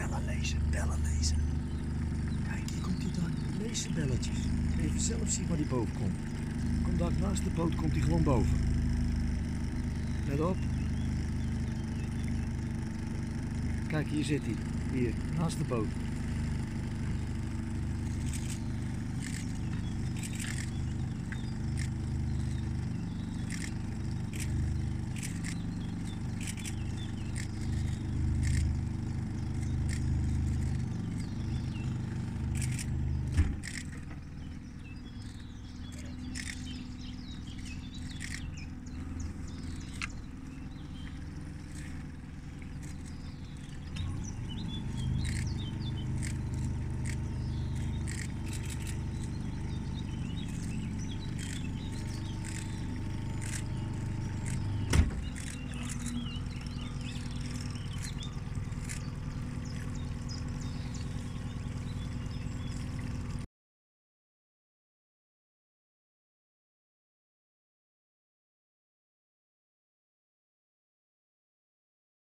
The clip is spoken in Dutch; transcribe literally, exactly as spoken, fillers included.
Bellen lezen, bellen lezen. Kijk, hier komt hij dan. Lees de belletjes. Even zelf zien waar hij boven komt. Komt daar naast de boot, komt hij gewoon boven. Let op. Kijk, hier zit hij. Hier, naast de boot.